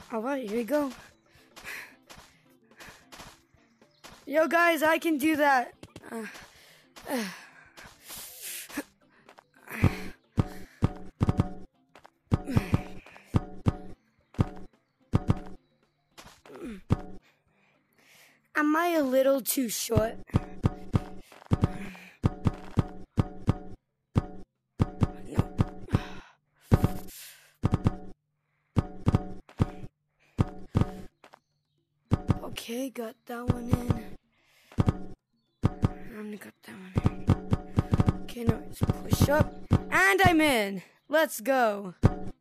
Alright, here we go. Yo guys, I can do that. Am I a little too short? No. Okay, got that one in. And got that one in. Okay, now let's push up. And I'm in. Let's go.